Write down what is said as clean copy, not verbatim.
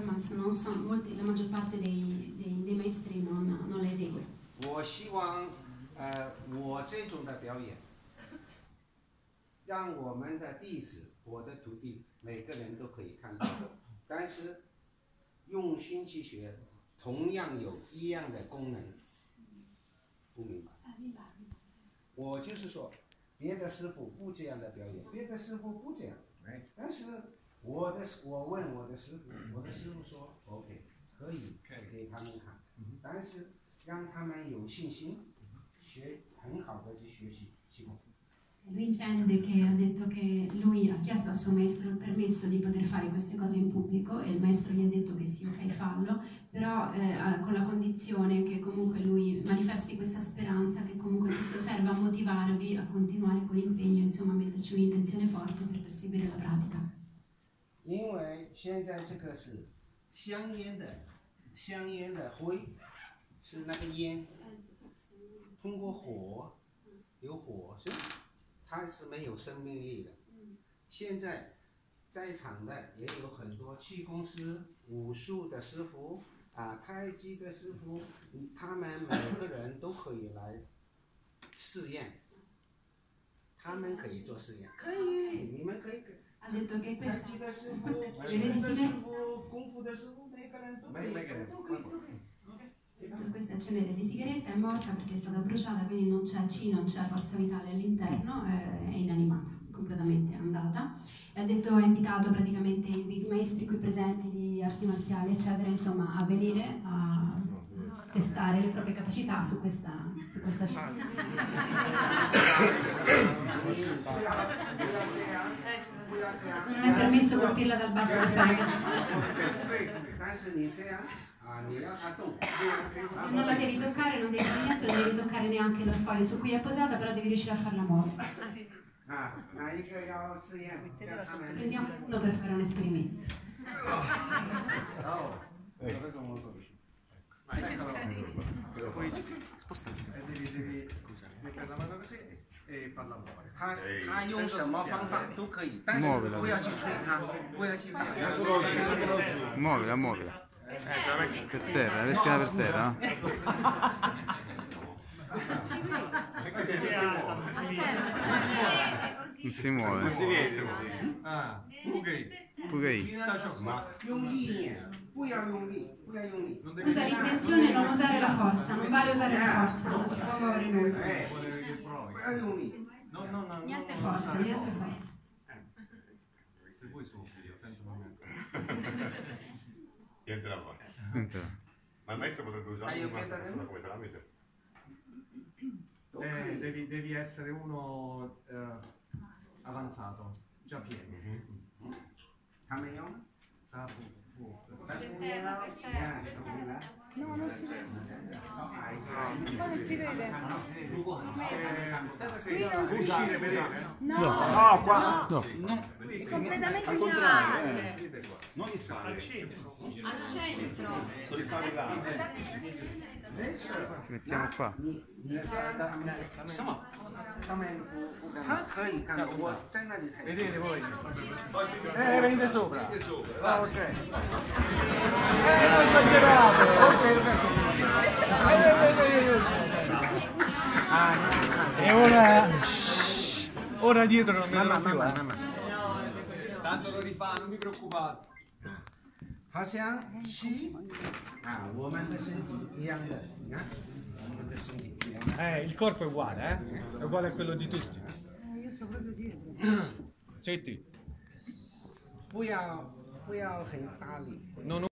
performance la maggior parte dei maestri non la esegue. 我希望我这种的表演，让我们的弟子，我的徒弟，每个人都可以看到。但是用心去学，同样有一样的功能。不明白？明白。我就是说，别的师傅不这样的表演，别的师傅不这样。但是我问我的师傅，我的师傅说 OK， 可以给他们看，但是让他们有信心，学很好的去学习气功。 Lui intende che ha detto che lui ha chiesto al suo maestro il permesso di poter fare queste cose in pubblico e il maestro gli ha detto che sì, ok, fallo, però con la condizione che comunque lui manifesti questa speranza, che comunque questo serva a motivarvi a continuare con l'impegno, insomma, a metterci un'intenzione forte per perseguire la pratica. 因为现在这个是香烟的灰，是那个烟通过火，有火是。 它是没有生命力的。现在在场的也有很多气功师、武术的师傅太极的师傅，他们每个人都可以来试验。他们可以做试验，可以，你们可以。 Ha detto che 太极的师傅、气功的师傅、功夫的师傅，每个人都可以。 Questa accendere di sigaretta è morta perché è stata bruciata, quindi non c'è C, non c'è forza vitale all'interno, è inanimata, completamente andata. E ha detto, ha invitato praticamente i maestri qui presenti di arti marziali, eccetera, insomma, a venire a testare le proprie capacità su questa scena. Non è permesso colpirla dal basso del non la devi toccare, non devi fare niente, non devi toccare neanche il foglio su cui è posata, però devi riuscire a farla muovere. Prendiamo uno per fare un esperimento. Puoi spostare. Devi mettere la mano così e farla muovere. 他用什么方法都可以，但是不要去吹它，不要去。 Muovila, muovila. Per terra, la spina per terra. Non si muove. Non si vede. Ah, Pugay. Usa l'intenzione, non usare la forza, non vale usare la forza, non si può muovere nulla. Niente forza, niente forza. Se vuoi soffri, senza momento. Niente da fare. Ma il maestro potrebbe usare una persona come tramite? Devi essere uno avanzato, già pieno. No, non si vede. Ma non si vede. Uscire, vedere? No, No, qua. No. completamente ignorante. Non gli spalle. Al centro. Non gli spalle là. Ci mettiamo qua. 他可以看，我在那里。 Vedete voi? Venite sopra. Ah, ok. Non esagerate. Ok. E ora dietro non mi danno più. Tanto lo rifà, non vi preoccupate. 好像气我们的身体一样的，你看，我们的身体一样的。 Il corpo è uguale, È uguale a quello di tutti. Io sto proprio dietro. Senti. 不要很大力。 Non